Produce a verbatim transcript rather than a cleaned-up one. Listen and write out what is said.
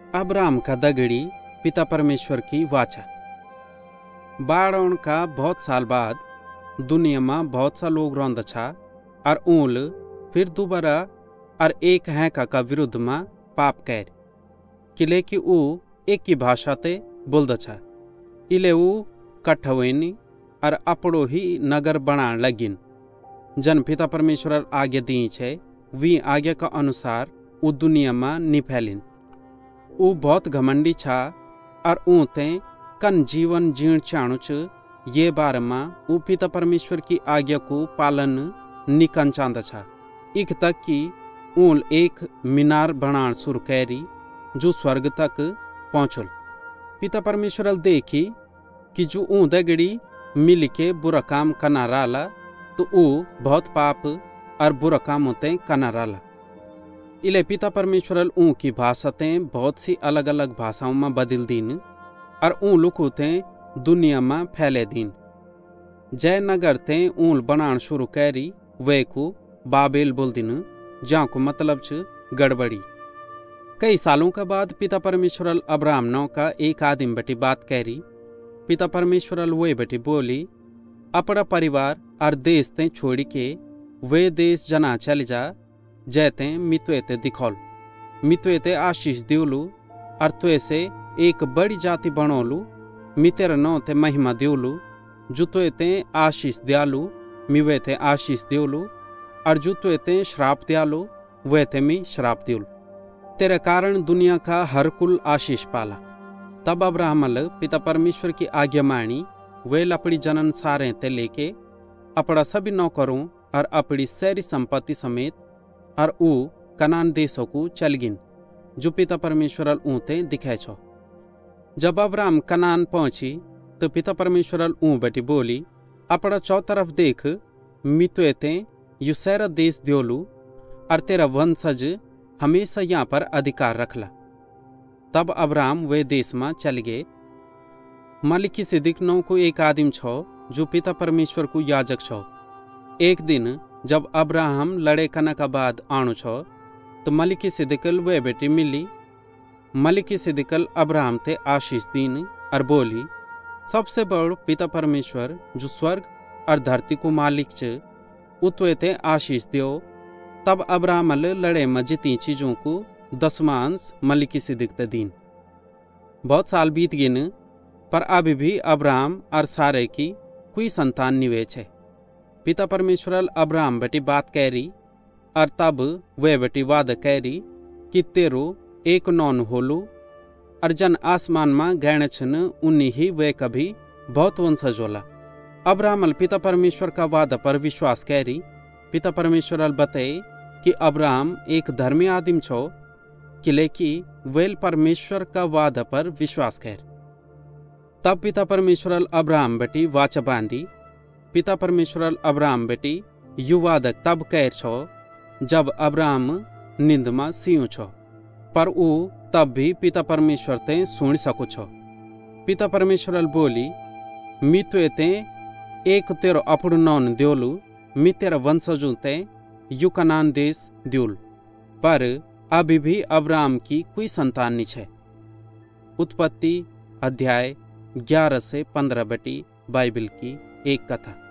Abram का दगड़ी पिता परमेश्वर की वाचा। बाढ़ आने का बहुत साल बाद दुनिया में बहुत सा लोग रौंद छा और ऊल फिर दोबारा और एक हैका का विरुद्ध में पाप कैर किले कि ऊ एक की भाषा ते बोलद छा इले ऊ कठवेनी और अपड़ो ही नगर बनान लगिन। जन पिता परमेश्वर आज्ञा दी छे वी आज्ञा का अनुसार ऊ दुनिया में नी फैलिन। ऊ बहुत घमंडी छा और ऊ ते कन जीवन जीण चाणु च ये बार में ऊ पिता परमेश्वर की आज्ञा को पालन निकन चांदा छा। इक तक कि ऊल एक मीनार बनान शुरू कैरी जो स्वर्ग तक पहुंचल। पिता परमेश्वर देखी कि जो ऊ दगड़ी मिल के बुरा काम कना राला तो ऊ बहुत पाप और बुरा काम होते कना राला। इले पिता परमेश्वर ऊ की भाषा ते बहुत सी अलग अलग भाषाओं में बदल दीन और ऊ लुकू ते दुनिया में फैले दीन। जय नगर ते ऊल बनान शुरू कैरी वे को बाबेल बोल दिन जहाँ को मतलब च गड़बड़ी। कई सालों के बाद पिता परमेश्वर अब्राहम नौ का एक आदमी बेटी बात कैरी। पिता परमेश्वर वे बेटी बोली अपना परिवार और देश ते छोड़ के वे देश जना चल जा जैते मितवे ते दिखौल मितवे ते आशीष दिवलू और तुए से एक बड़ी जाति बनोलू मितेर नौ ते महिमा दिवलू जुतवे ते आशीष दयालू मिवे ते आशीष दिवलू और जुतवे ते श्राप दयालू वे ते मी श्राप दिवलू। तेरे कारण दुनिया का हर कुल आशीष पाला। तब अब्राहम पिता परमेश्वर की आज्ञा मानी वे अपनी जनन सारे ते लेके अपना सभी नौकरों और अपनी सारी संपत्ति समेत और ऊ कनान देशों को चल गिन जो पिता परमेश्वर ऊते दिखे छो। जब अब्राहम कनान पहुंची तो पिता परमेश्वर ऊ बेटी बोली अपना चौ तरफ देख मितवे ते युसैर देश दियोलू और तेरा वंशज हमेशा यहाँ पर अधिकार रखला। तब अब्राहम वे देश में चल गए। मलिकिसिदक नौ को एक आदमी छो जो पिता परमेश्वर को याजक छो। एक दिन जब अब्राहम लड़े कना का बाद आणु छो तो मलिकिसिदकल वे बेटी मिली। मलिकिसिदकल अब्राहम ते आशीष दीन और बोली सबसे बड़ पिता परमेश्वर जो स्वर्ग और धरती को मालिक च उतवे ते आशीष दियो। तब अब्राहम लड़े में जिती चीजों को दसमांश मलिकिसिदक ते दीन। बहुत साल बीत गिन पर अभी भी अब्राहम और सारे की कोई संतान निवे छे। पिता परमेश्वर अब्राहम बेटी बात कैरी और तब वे बेटी वाद कैरी कि तेरो एक नौन होलू और जन आसमान में गैण छन उन्हीं ही वे कभी बहुत वंशज होला। अब्राहम पिता परमेश्वर का वादा पर विश्वास कैरी। पिता परमेश्वर बताए कि अब्राहम एक धर्मी आदमी छो किले की वेल परमेश्वर का वादा पर विश्वास कैर। तब पिता परमेश्वर अब्राहम बेटी वाचा बांधी। पिता परमेश्वर अब्राहम बेटी युवादक तब कैर छो जब अब्राहम निंद में सियो छो पर ऊ तब भी पिता परमेश्वर ते सुन सको छो। पिता परमेश्वर बोली मितवे ते एक तेरो अपड़ू नौन द्योलू मी तेरा वंशजों ते यू कनान देश द्योल पर अभी भी अब्राहम की कोई संतान नहीं छे। उत्पत्ति अध्याय ग्यारह से पंद्रह बेटी बाइबल की एक कथा।